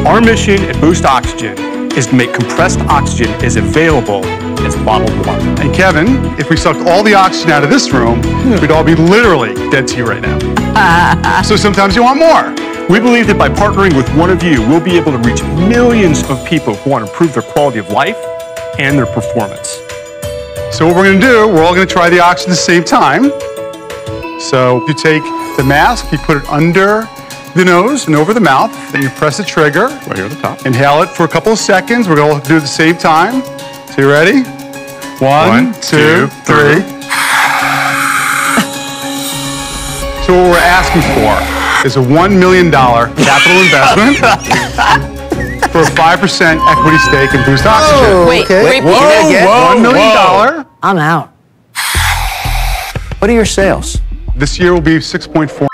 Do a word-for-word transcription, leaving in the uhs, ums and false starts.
Our mission at Boost Oxygen is to make compressed oxygen as available as bottled water. And Kevin, if we sucked all the oxygen out of this room, we'd all be literally dead to you right now. So sometimes you want more. We believe that by partnering with one of you, we'll be able to reach millions of people who want to improve their quality of life and their performance. So what we're going to do, we're all going to try the oxygen at the same time. So you take the mask, you put it under the nose and over the mouth, then you press the trigger. Right here at the top. Inhale it for a couple of seconds. We're going to do it at the same time. So you ready? One, One two, two, three. So what we're asking for is a one million dollar capital investment for a five percent equity stake in Boost Oxygen. Oh, wait, okay. repeat Whoa, that again. whoa. One million dollar. I'm out. What are your sales? This year will be six point four.